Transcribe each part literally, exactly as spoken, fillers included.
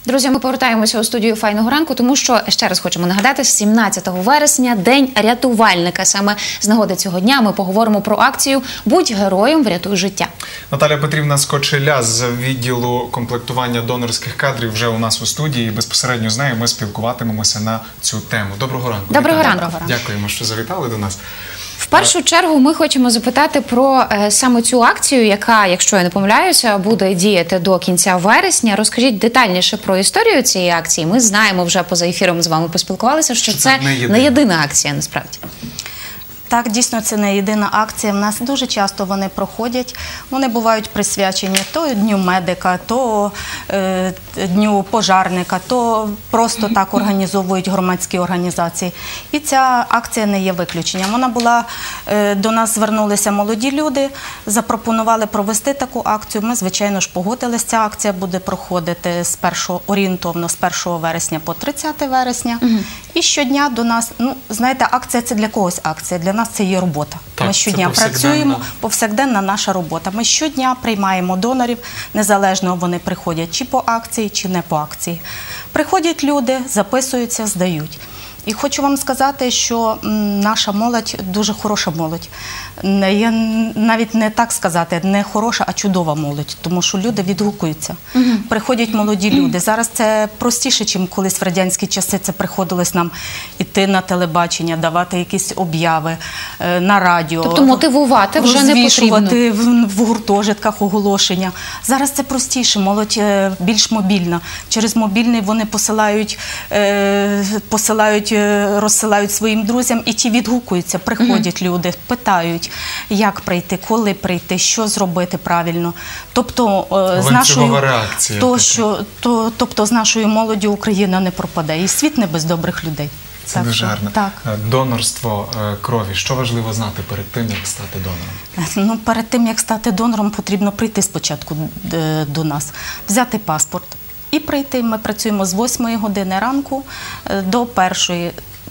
Друзі, ми повертаємося у студію «Файного ранку», тому що, ще раз хочемо нагадати, сімнадцятого вересня – День рятувальника. Саме з нагоди цього дня ми поговоримо про акцію «Будь героєм, врятуй життя». Наталя Петрівна Скочеля з відділу комплектування донорських кадрів вже у нас у студії. І безпосередньо з нею ми спілкуватимемося на цю тему. Доброго ранку. Доброго ранку. Дякуємо, що завітали до нас. В першу чергу ми хочемо запитати про е, саме цю акцію, яка, якщо я не помиляюся, буде діяти до кінця вересня. Розкажіть детальніше про історію цієї акції. Ми знаємо, вже поза ефіром з вами поспілкувалися, що, що це не єдина. не єдина акція, насправді. Так, дійсно, це не єдина акція. В нас дуже часто вони проходять. Вони бувають присвячені то Дню медика, то е, Дню пожарника, то просто так організовують громадські організації. І ця акція не є виключенням. Вона була, е, до нас звернулися молоді люди, запропонували провести таку акцію. Ми, звичайно ж, погодилися. Ця акція буде проходити з першого, орієнтовно з першого вересня по тридцяте вересня. Угу. І щодня до нас, ну, знаєте, акція – це для когось акція, для нас це є робота. Так, ми щодня працюємо, повсякденна наша робота. Ми щодня приймаємо донорів, незалежно вони приходять чи по акції, чи не по акції. Приходять люди, записуються, здають. І хочу вам сказати, що наша молодь дуже хороша молодь. Я навіть не так сказати, не хороша, а чудова молодь, тому що люди відгукуються. Угу. Приходять молоді люди. Зараз це простіше, ніж колись в радянські часи це приходилось нам іти на телебачення, давати якісь обяви на радіо. Тобто мотивувати вже не потрібно. Розвішувати в гуртожитках оголошення. Зараз це простіше, молодь більш мобільна. Через мобільний вони посилають, посилають розсилають своїм друзям, і ті відгукуються, приходять mm-hmm. люди, питають, як прийти, коли прийти, що зробити правильно. Тобто, з нашою, реакція, то, що, то, тобто з нашою молоддю Україна не пропаде, і світ не без добрих людей. Це так, дуже гарно. Так. Донорство крові. Що важливо знати перед тим, як стати донором? Ну, перед тим, як стати донором, потрібно прийти спочатку до нас, взяти паспорт. І прийти. Ми працюємо з восьмої години ранку до першої.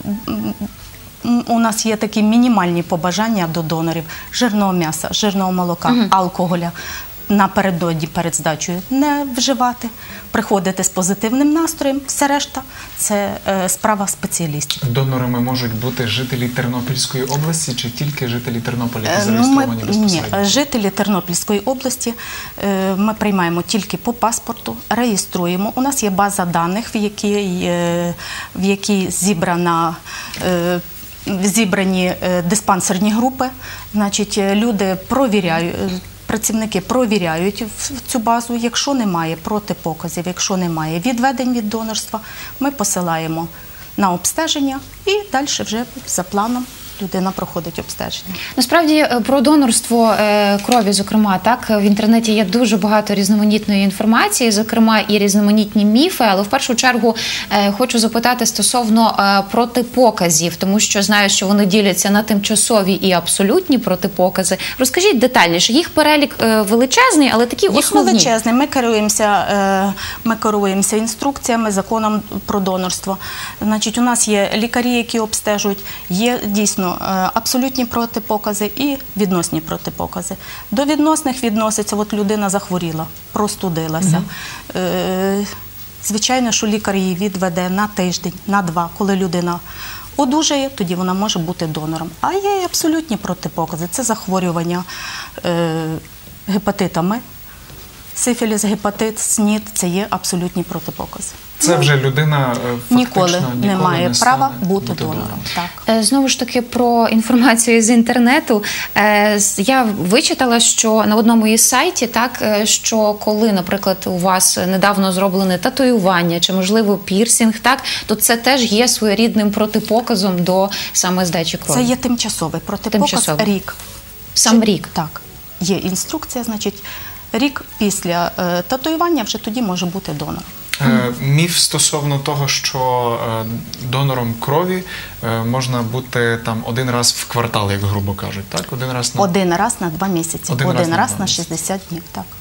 У нас є такі мінімальні побажання до донорів: жирного м'яса, жирного молока, угу. алкоголя напередодні перед здачею не вживати, приходити з позитивним настроєм, все решта – це е, справа спеціалістів. Донорами можуть бути жителі Тернопільської області чи тільки жителі Тернополя, які зареєстровані ми, безпосередньо? Ні, жителі Тернопільської області е, ми приймаємо тільки по паспорту, реєструємо. У нас є база даних, в якій, е, в якій зібрана е, зібрані е, диспансерні групи. Значить, люди провіряють, працівники провіряють цю базу. Якщо немає протипоказів, якщо немає відведень від донорства, ми посилаємо на обстеження і далі вже за планом людина проходить обстеження. Насправді, про донорство крові, зокрема, так, в інтернеті є дуже багато різноманітної інформації, зокрема і різноманітні міфи, але в першу чергу хочу запитати стосовно протипоказів, тому що знаю, що вони діляться на тимчасові і абсолютні протипокази. Розкажіть детальніше, їх перелік величезний, але такі їх основні. Їх величезний, ми керуємося, ми керуємося інструкціями, законом про донорство. Значить, у нас є лікарі, які обстежують, є дійсно абсолютні протипокази і відносні протипокази. До відносних відноситься, от людина захворіла, простудилася. Угу. Е, звичайно, що лікар її відведе на тиждень, на два, коли людина одужає, тоді вона може бути донором. А є і абсолютні протипокази. Це захворювання е, гепатитами. Сифіліс, гепатит, СНІД – це є абсолютні протипокази. Це вже людина фактично ніколи, ніколи не має не права бути, бути донором. донором. Так. Знову ж таки, про інформацію з інтернету. Я вичитала, що на одному із сайтів, так, що коли, наприклад, у вас недавно зроблене татуювання чи, можливо, пірсинг, так, то це теж є своєрідним протипоказом до саме здачі крові. Це є тимчасовий протипоказ, тимчасовий. рік. Сам Чи... рік? Так. Є інструкція, значить, рік після е, татуювання вже тоді може бути донор. Е, міф стосовно того, що е, донором крові е, можна бути там один раз в квартал, як грубо кажуть, так? Один раз на, один раз на два місяці, один один раз на, раз два на місяці. шістдесят днів, так.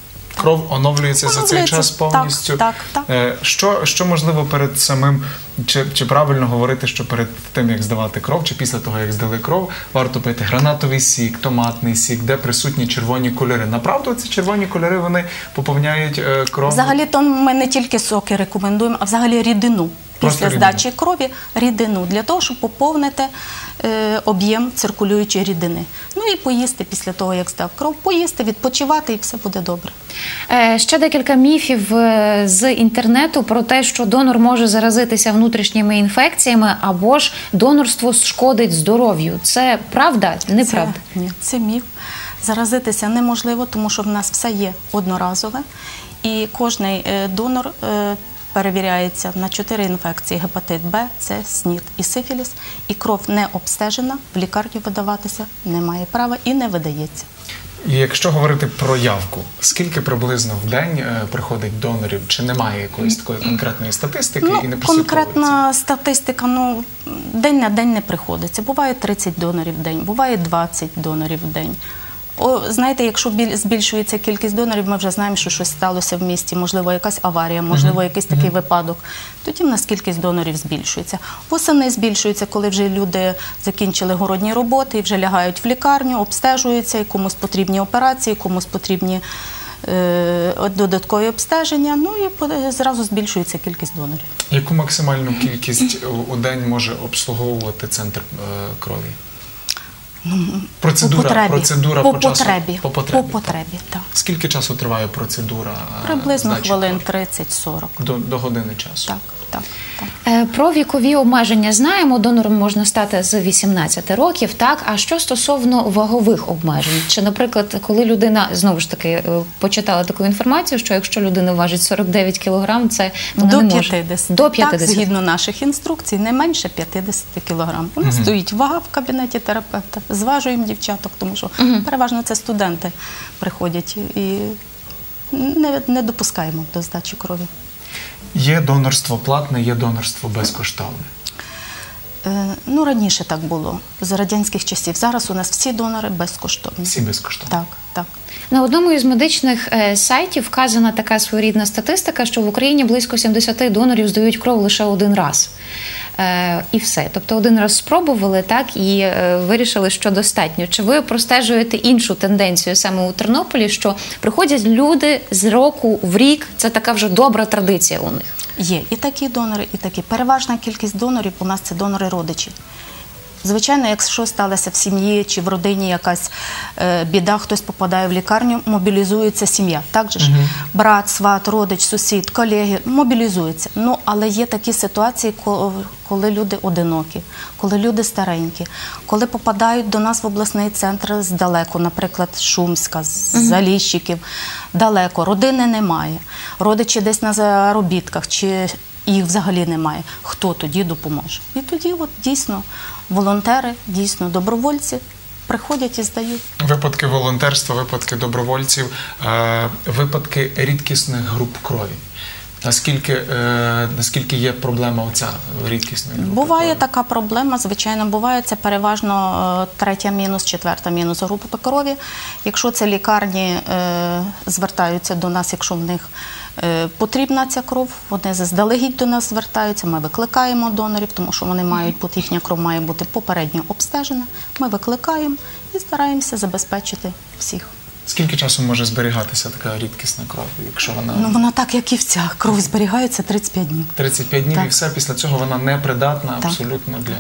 Кров оновлюється за цей Оновлюється, час повністю. так, так, так. Е, Що, що можливо перед самим, чи, чи правильно говорити, що перед тим, як здавати кров, чи після того, як здали кров, варто пити гранатовий сік, томатний сік, де присутні червоні кольори? Направду ці червоні кольори, вони поповняють е, кров? Взагалі-то ми не тільки соки рекомендуємо, а взагалі рідину. Просто Після рідину. здачі крові рідину, для того, щоб поповнити е, об'єм циркулюючої рідини. Ну і поїсти після того, як здав кров, поїсти, відпочивати і все буде добре. Е, Ще декілька міфів е, з інтернету про те, що донор може заразитися внутрішніми інфекціями або ж донорство шкодить здоров'ю. Це правда? Неправда? Це, ні, це міф. Заразитися неможливо, тому що в нас все є одноразове. І кожний е, донор е, перевіряється на чотири інфекції: гепатит Б, С, СНІД і сифіліс. І кров не обстежена, в лікарню видаватися немає права і не видається. І якщо говорити про явку, скільки приблизно в день е, приходить донорів? Чи немає якоїсь такої конкретної статистики і не Ну, прослідковується? конкретна статистика, ну, день на день не приходиться. Буває тридцять донорів в день, буває двадцять донорів в день. О, знаєте, якщо біль- збільшується кількість донорів, ми вже знаємо, що щось сталося в місті, можливо, якась аварія, можливо, якийсь такий випадок. Тоді в нас кількість донорів збільшується. Восени збільшується, коли вже люди закінчили городні роботи і вже лягають в лікарню, обстежуються, і комусь потрібні операції, комусь потрібні е, додаткові обстеження, ну і по- зразу збільшується кількість донорів. Яку максимальну кількість у- у день може обслуговувати центр е, крові? Процедура, по потребі. процедура по, по часу? потребі. По потребі, По потребі, так. Скільки часу триває процедура е, Приблизно здачі хвилин крові? тридцять-сорок. До, до години часу? Так, так, так. Е, Про вікові обмеження знаємо. Донором можна стати з вісімнадцяти років, так? А що стосовно вагових обмежень? Чи, наприклад, коли людина, знову ж таки, е, почитала таку інформацію, що якщо людина важить сорок дев'ять кілограм, це вона До не може. п'ятдесят. До Так, п'ятдесят. згідно наших інструкцій, не менше п'ятдесят кілограм. У нас стоїть вага в кабінеті терапевта, зважуємо дівчаток, тому що переважно це студенти приходять і не, не допускаємо до здачі крові. Є донорство платне, є донорство безкоштовне. Е, ну, раніше так було, з радянських часів. Зараз у нас всі донори безкоштовні. Всі безкоштовні. Так, так. На одному із медичних е, сайтів вказана така своєрідна статистика, що в Україні близько сімдесят донорів здають кров лише один раз. Е, і все. Тобто один раз спробували, так, і е, вирішили, що достатньо. Чи ви простежуєте іншу тенденцію саме у Тернополі, що приходять люди з року в рік, це така вже добра традиція у них? Є і такі донори, і такі. Переважна кількість донорів у нас це донори-родичі. Звичайно, якщо сталося в сім'ї чи в родині якась е, біда, хтось попадає в лікарню, мобілізується сім'я. Так же ж? Брат, сват, родич, сусід, колеги мобілізуються. Ну, але є такі ситуації, ко- коли люди одинокі, коли люди старенькі, коли попадають до нас в обласний центр здалеку, наприклад, з Шумська, з Заліщиків, далеко, родини немає, родичі десь на заробітках, чи їх взагалі немає. Хто тоді допоможе? І тоді от дійсно волонтери, дійсно добровольці приходять і здають. Випадки волонтерства, випадки добровольців, е, випадки рідкісних груп крові. Наскільки, е, наскільки є проблема оця рідкісної групи Буває крові? така проблема, звичайно, буває. Це переважно е, третя мінус, четверта мінус група крові. Якщо це лікарні е, звертаються до нас, якщо в них е, потрібна ця кров, вони заздалегідь до нас звертаються, ми викликаємо донорів, тому що вони мають, бути, їхня кров має бути попередньо обстежена. Ми викликаємо і стараємося забезпечити всіх. Скільки часу може зберігатися така рідкісна кров, якщо вона Ну, вона так, як і вся. Кров зберігається тридцять п'ять днів. тридцять п'ять днів Так. і все, після цього вона непридатна Так. абсолютно для...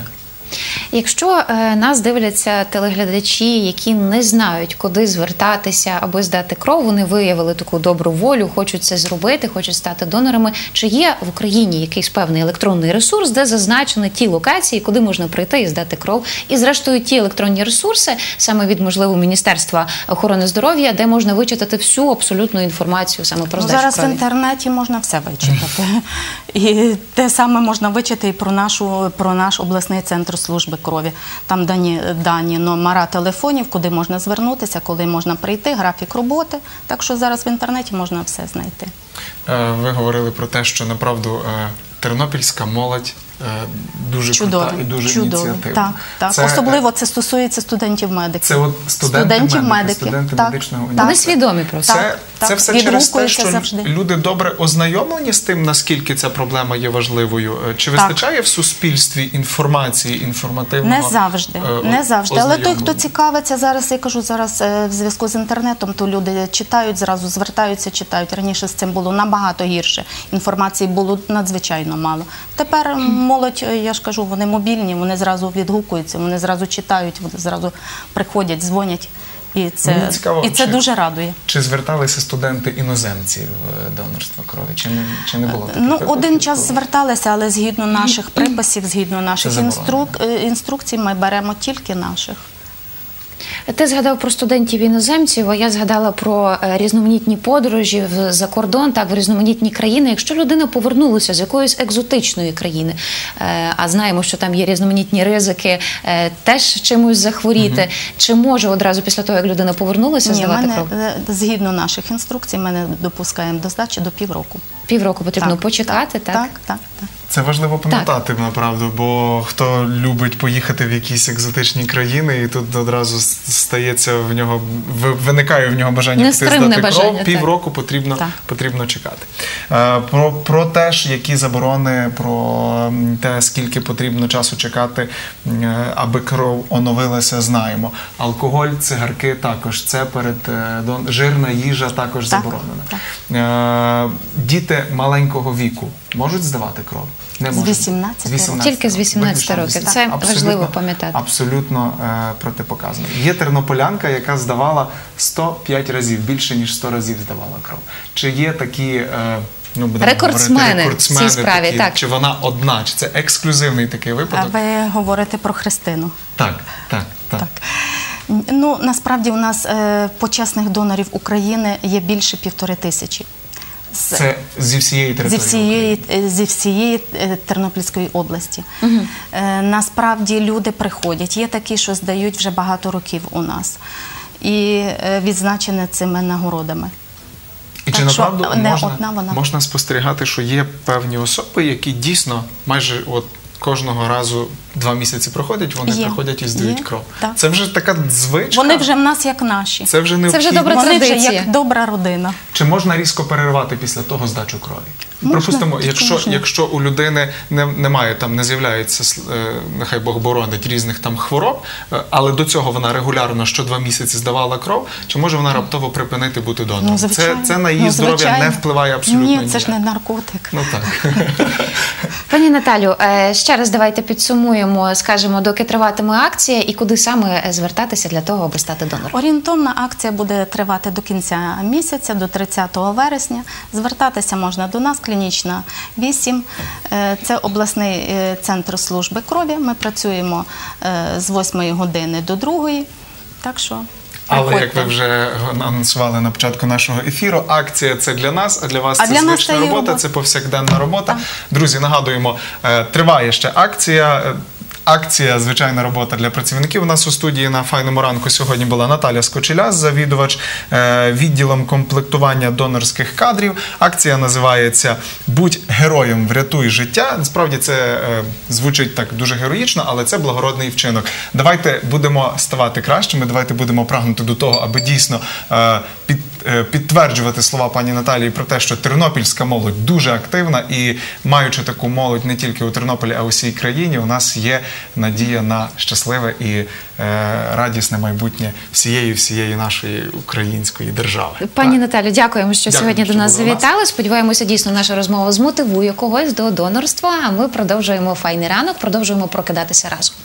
Якщо е, нас дивляться телеглядачі, які не знають, куди звертатися, аби здати кров, вони виявили таку добру волю, хочуть це зробити, хочуть стати донорами. Чи є в Україні якийсь певний електронний ресурс, де зазначені ті локації, куди можна прийти і здати кров? І зрештою ті електронні ресурси, саме від, можливо, Міністерства охорони здоров'я, де можна вичитати всю абсолютну інформацію саме про Ну, здачу зараз крові? в інтернеті можна все вичитати. І те саме можна вичитати і про, нашу, про наш обласний центр служби крові. Там дані, дані номера телефонів, куди можна звернутися, коли можна прийти, графік роботи. Так що зараз в інтернеті можна все знайти. Е, Ви говорили про те, що, направду, е, тернопільська молодь е, дуже Чудові, крута і дуже чудові. ініціативна. Так, так. Це, Особливо це стосується студентів-медиків. Це от студенти-медики, студенти так, медичного так. університету. Вони свідомі просто. Це, Так, це так. все через те, Відгукуються що завжди. люди добре ознайомлені з тим, наскільки ця проблема є важливою. Чи Так. вистачає в суспільстві інформації, інформативного Не завжди, е, не завжди. Але той, хто ознайомлення? цікавиться зараз, я кажу, зараз е, в зв'язку з інтернетом, то люди читають, зразу звертаються, читають. Раніше з цим було набагато гірше. Інформації було надзвичайно мало. Тепер молодь, е, я ж кажу, вони мобільні, вони зразу відгукуються, вони зразу читають, вони зразу приходять, дзвонять. І це, Мені цікаво, і це чи- дуже радує. Чи зверталися студенти-іноземці в донорство крові? Чи не, чи не було таких Ну, випадків, один час коли- зверталися, але згідно наших приписів, згідно наших заборонено. інструк... е, інструкцій, ми беремо тільки наших. Ти згадав про студентів-іноземців, а я згадала про е, різноманітні подорожі в- за кордон, так, в різноманітні країни. Якщо людина повернулася з якоїсь екзотичної країни, е, а знаємо, що там є різноманітні ризики, е, теж чимось захворіти, чи може одразу після того, як людина повернулася, Ні, здавати мене, кров? е, згідно наших інструкцій, ми не допускаємо до здачі до півроку. Півроку потрібно Так, почекати, так? Так, так, так. Це важливо пам'ятати, направду, бо хто любить поїхати в якісь екзотичні країни, і тут одразу с- стається в нього, ви- виникає в нього бажання піти Нестримне здати бажання, кров, так. півроку потрібно, Так. потрібно чекати. Е, Про, про те ж, які заборони, про м, те, скільки потрібно часу чекати, м, аби кров оновилася, знаємо. Алкоголь, цигарки також, це перед е, дон- жирна їжа також Так, заборонена. так. Е, Діти маленького віку можуть здавати кров? Не З можуть. вісімнадцяти років. Тільки з вісімнадцяти Виключно років. Це Абсолютно- важливо пам'ятати. Абсолютно е, протипоказано. Є тернополянка, яка здавала сто п'ять разів, більше ніж сто разів здавала кров. Чи є такі е, ну, будемо Рекордсмени говорити, в рекордсмени цій справі, такі, так. чи вона одна, чи це ексклюзивний такий А випадок? ви говорите про Христину. Так, так, так. Так. Ну, насправді у нас е, почесних донорів України є більше півтори тисячі. З- Це зі всієї Зі території всієї, України. е, зі всієї е, Тернопільської області. Е, Насправді люди приходять. Є такі, що здають вже багато років у нас. І е, відзначені цими нагородами. І Так чи що направду не можна, одна вона. можна спостерігати, що є певні особи, які дійсно майже от кожного разу два місяці проходять, вони Є. приходять і здають Є. кров. Так. Це вже така звичка. Вони вже в нас як наші. Це вже Це необхідно. вже добра Вони вже традиція. як добра родина. Чи можна різко перервати після того здачу крові? Можна, Припустимо, тільки якщо, можна. якщо у людини не, немає, там не з'являється, е, нехай Бог боронить, різних там хвороб, е, але до цього вона регулярно що два місяці здавала кров, чи може вона раптово припинити бути донором? Ну, це, звичайно. це на її Ну, здоров'я звичайно. не впливає абсолютно Ні, ніяк. це ж не наркотик. Ну так. Пані Наталю, е, ще раз давайте підсумуємо, скажемо, доки триватиме акція і куди саме звертатися для того, аби стати донором. Орієнтовна акція буде тривати до кінця місяця, до тридцятого вересня. Звертатися можна до нас, клінічна вісім. Е, Це обласний е, центр служби крові. Ми працюємо е, з восьмої години до другої. Так що Але як приходьте. ви вже анонсували на початку нашого ефіру, акція це для нас, а для вас А це для нас звична це і робота, робота. це повсякденна робота. Друзі, нагадуємо, е, триває ще акція. Е, Акція «Звичайна робота» для працівників. У нас у студії на «Файному ранку» сьогодні була Наталя Скочеля, завідувач е, відділом комплектування донорських кадрів. Акція називається «Будь героєм, врятуй життя». Насправді це е, звучить так дуже героїчно, але це благородний вчинок. Давайте будемо ставати кращими, давайте будемо прагнути до того, аби дійсно е, під, е, підтверджувати слова пані Наталії про те, що тернопільська молодь дуже активна і маючи таку молодь не тільки у Тернополі, а у всій країні, у нас є надія на щасливе і е, радісне майбутнє всієї всієї нашої української держави. Пані Так. Наталю, дякуємо, що Дякую, сьогодні що до нас були у нас. завітали. Сподіваємося, дійсно наша розмова змотивує когось до донорства. А ми продовжуємо «Файний ранок», продовжуємо прокидатися разом.